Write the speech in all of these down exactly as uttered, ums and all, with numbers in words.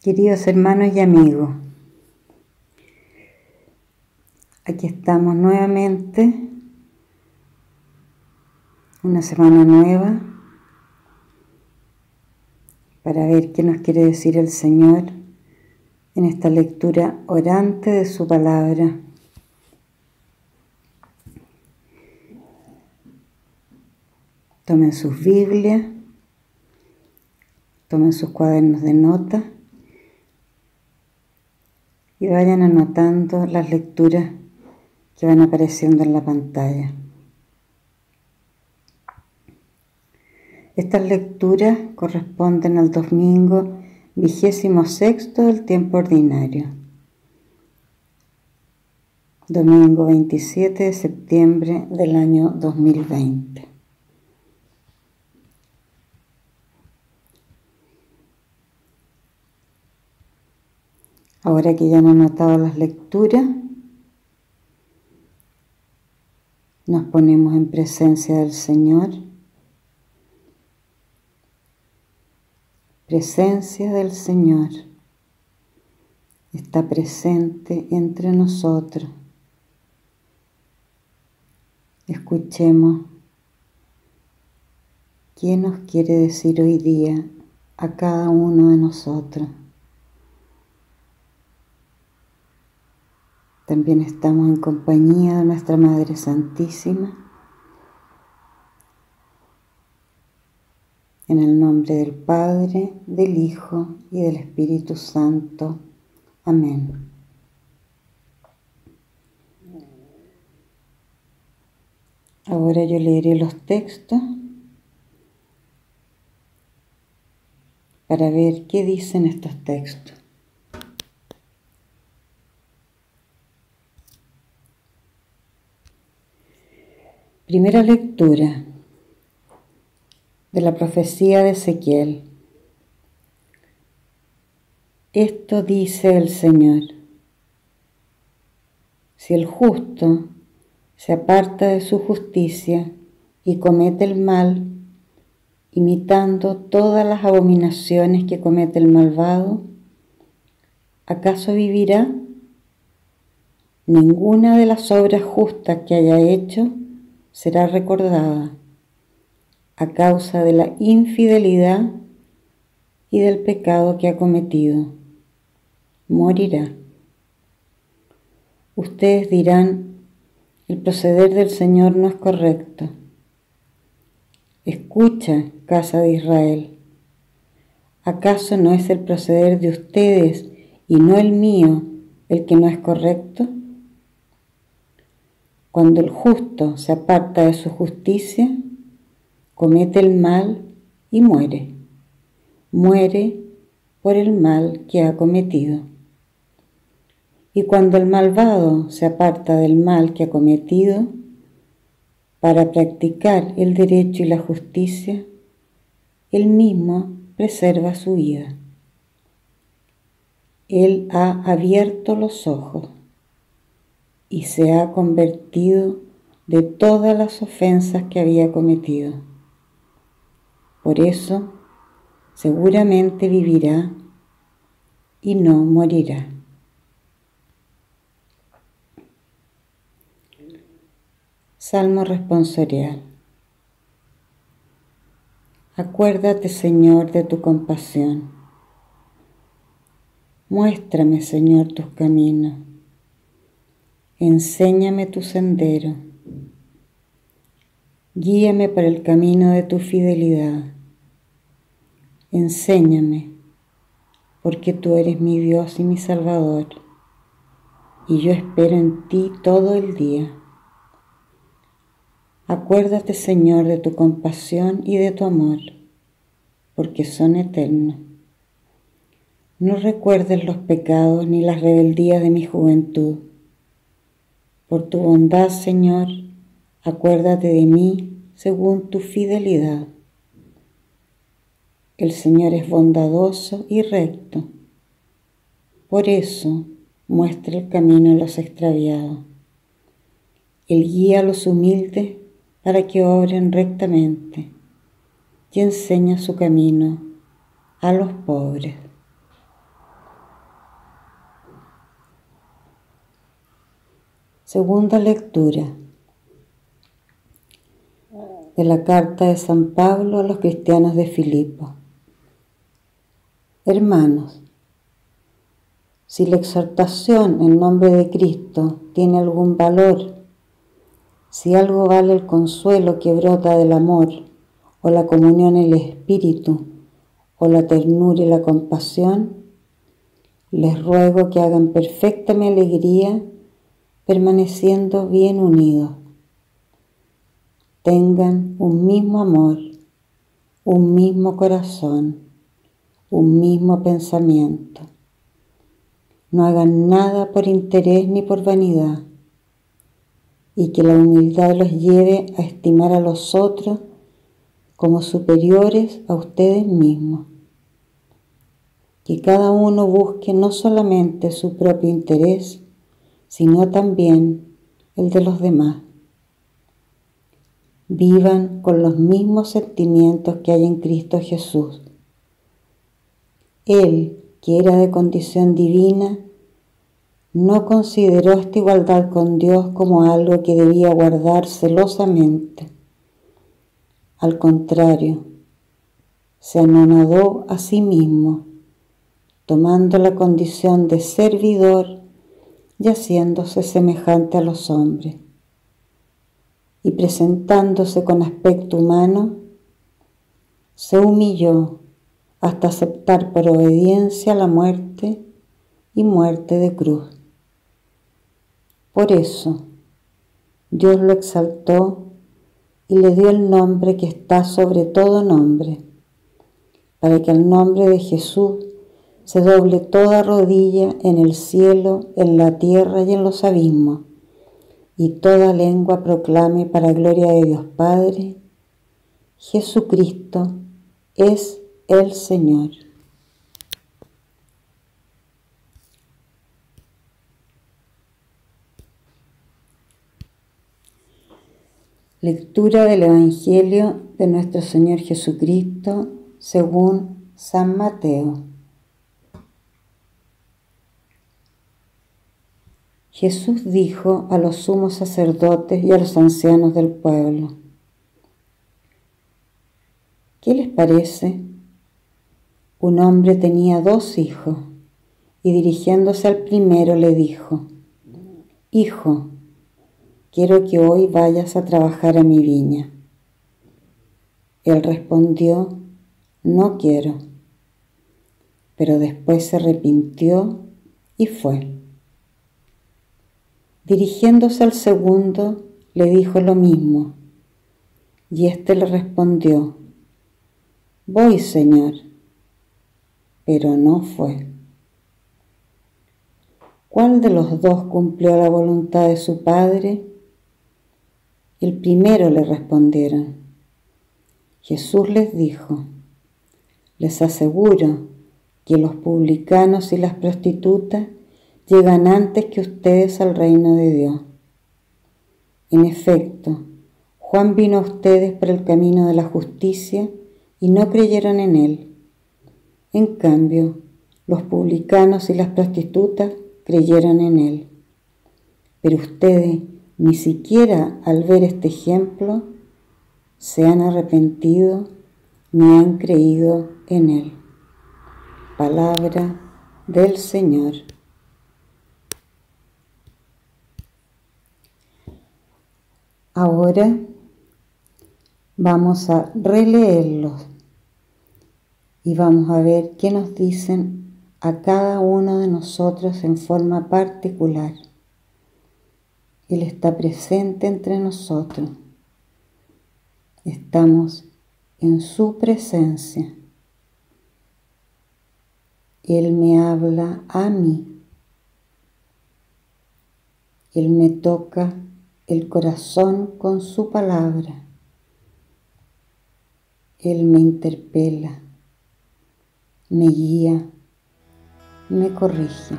Queridos hermanos y amigos, aquí estamos nuevamente, una semana nueva, para ver qué nos quiere decir el Señor en esta lectura orante de su palabra. Tomen sus Biblias, tomen sus cuadernos de notas y vayan anotando las lecturas que van apareciendo en la pantalla. Estas lecturas corresponden al domingo vigésimo sexto del tiempo ordinario, domingo veintisiete de septiembre del año dos mil veinte. Ahora que ya han anotado las lecturas, nos ponemos en presencia del Señor. Presencia del Señor está presente entre nosotros. Escuchemos qué nos quiere decir hoy día a cada uno de nosotros. También estamos en compañía de nuestra Madre Santísima. En el nombre del Padre, del Hijo y del Espíritu Santo. Amén. Ahora yo leeré los textos para ver qué dicen estos textos. Primera lectura de la profecía de Ezequiel. Esto dice el Señor: si el justo se aparta de su justicia y comete el mal, imitando todas las abominaciones que comete el malvado, ¿acaso vivirá? Ninguna de las obras justas que haya hecho será recordada a causa de la infidelidad y del pecado que ha cometido. Morirá. Ustedes dirán: el proceder del Señor no es correcto. Escucha, casa de Israel. ¿Acaso no es el proceder de ustedes y no el mío el que no es correcto? Cuando el justo se aparta de su justicia, comete el mal y muere. Muere por el mal que ha cometido. Y cuando el malvado se aparta del mal que ha cometido, para practicar el derecho y la justicia, él mismo preserva su vida. Él ha abierto los ojos y se ha convertido de todas las ofensas que había cometido. Por eso, seguramente vivirá y no morirá. Salmo responsorial. Acuérdate, Señor, de tu compasión. Muéstrame, Señor, tus caminos. Enséñame tu sendero. Guíame por el camino de tu fidelidad. Enséñame, porque tú eres mi Dios y mi Salvador, y yo espero en ti todo el día. Acuérdate, Señor, de tu compasión y de tu amor, porque son eternos. No recuerdes los pecados ni las rebeldías de mi juventud. Por tu bondad, Señor, acuérdate de mí según tu fidelidad. El Señor es bondadoso y recto. Por eso muestra el camino a los extraviados. Él guía a los humildes para que obren rectamente y enseña su camino a los pobres. Segunda lectura de la carta de San Pablo a los cristianos de Filipo. Hermanos, si la exhortación en nombre de Cristo tiene algún valor, si algo vale el consuelo que brota del amor, o la comunión en el Espíritu, o la ternura y la compasión, les ruego que hagan perfecta mi alegría permaneciendo bien unidos. Tengan un mismo amor, un mismo corazón, un mismo pensamiento. No hagan nada por interés ni por vanidad, y que la humildad los lleve a estimar a los otros como superiores a ustedes mismos. Que cada uno busque no solamente su propio interés, sino también el de los demás. Vivan con los mismos sentimientos que hay en Cristo Jesús. Él, que era de condición divina, no consideró esta igualdad con Dios como algo que debía guardar celosamente. Al contrario, se anonadó a sí mismo, tomando la condición de servidor y haciéndose semejante a los hombres. Y presentándose con aspecto humano, se humilló hasta aceptar por obediencia la muerte y muerte de cruz. Por eso, Dios lo exaltó y le dio el nombre que está sobre todo nombre, para que al nombre de Jesús se doble toda rodilla en el cielo, en la tierra y en los abismos, y toda lengua proclame para gloria de Dios Padre: Jesucristo es el Señor. Lectura del Evangelio de nuestro Señor Jesucristo según San Mateo. Jesús dijo a los sumos sacerdotes y a los ancianos del pueblo: ¿qué les parece? Un hombre tenía dos hijos, y dirigiéndose al primero le dijo: Hijo, quiero que hoy vayas a trabajar a mi viña. Él respondió: No quiero. Pero después se arrepintió y fue. Dirigiéndose al segundo, le dijo lo mismo, y éste le respondió: Voy, Señor. Pero no fue. ¿Cuál de los dos cumplió la voluntad de su padre? El primero, le respondieron. Jesús les dijo: Les aseguro que los publicanos y las prostitutas llegan antes que ustedes al reino de Dios. En efecto, Juan vino a ustedes por el camino de la justicia y no creyeron en él. En cambio, los publicanos y las prostitutas creyeron en él. Pero ustedes, ni siquiera al ver este ejemplo, se han arrepentido ni han creído en él. Palabra del Señor. Ahora vamos a releerlos y vamos a ver qué nos dicen a cada uno de nosotros en forma particular. Él está presente entre nosotros. Estamos en su presencia. Él me habla a mí. Él me toca el corazón con su palabra. Él me interpela, me guía, me corrige.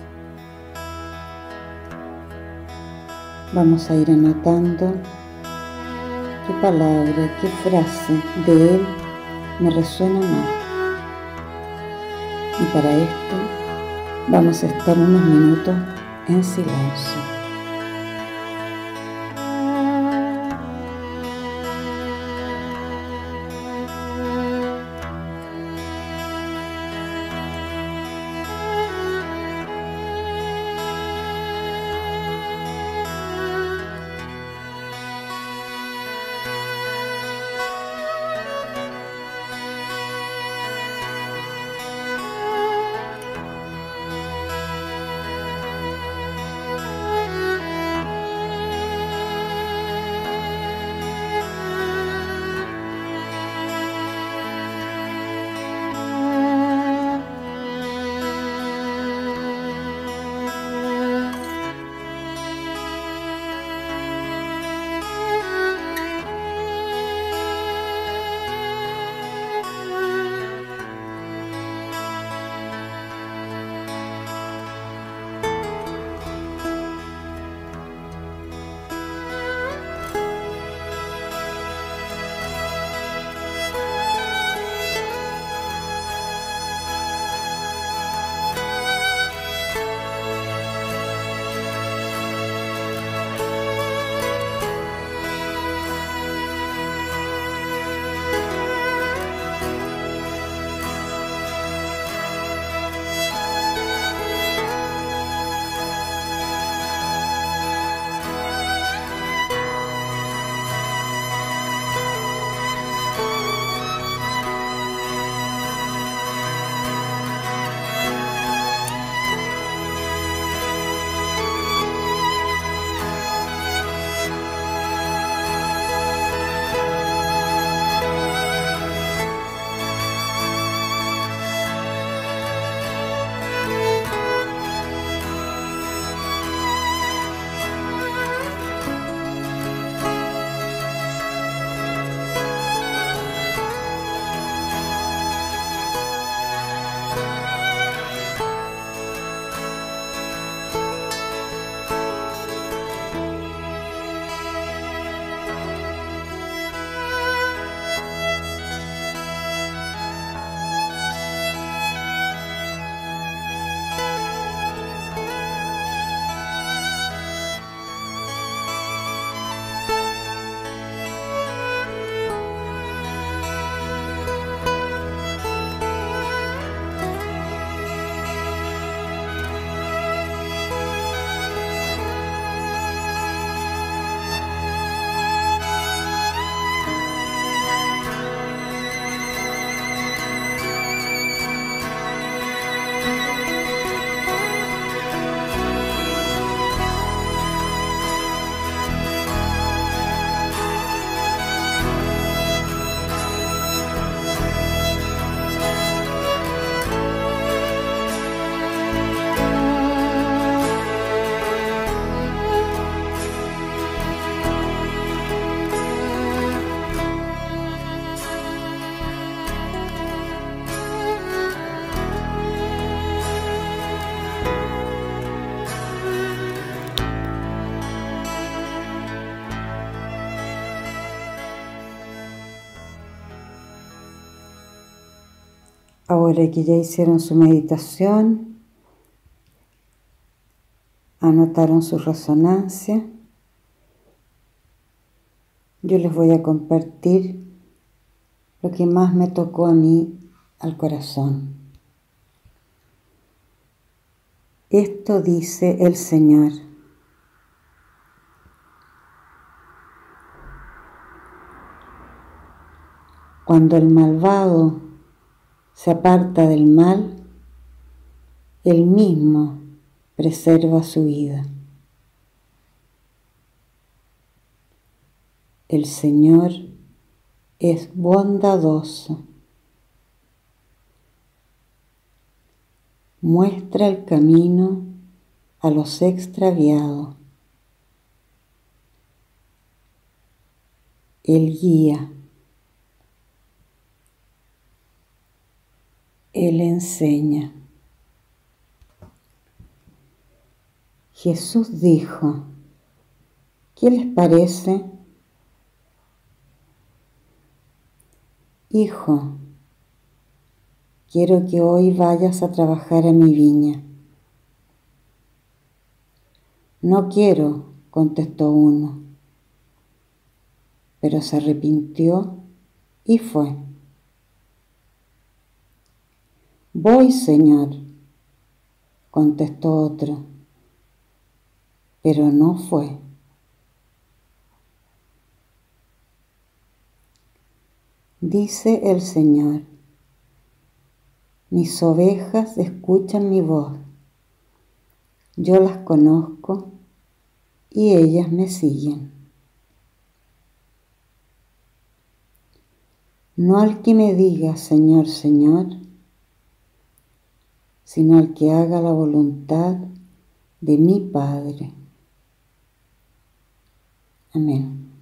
Vamos a ir anotando qué palabra, qué frase de Él me resuena más. Y para esto vamos a estar unos minutos en silencio. Ahora que ya hicieron su meditación, anotaron su resonancia, yo les voy a compartir lo que más me tocó a mí al corazón. Esto dice el Señor: cuando el malvado se aparta del mal, él mismo preserva su vida. El Señor es bondadoso, muestra el camino a los extraviados. Él guía, Él enseña. Jesús dijo: ¿qué les parece? Hijo, quiero que hoy vayas a trabajar a mi viña. No quiero, contestó uno, pero se arrepintió y fue. Voy, Señor, contestó otro, pero no fue. Dice el Señor: mis ovejas escuchan mi voz, yo las conozco y ellas me siguen. No al que me diga Señor, Señor, sino al que haga la voluntad de mi Padre. Amén.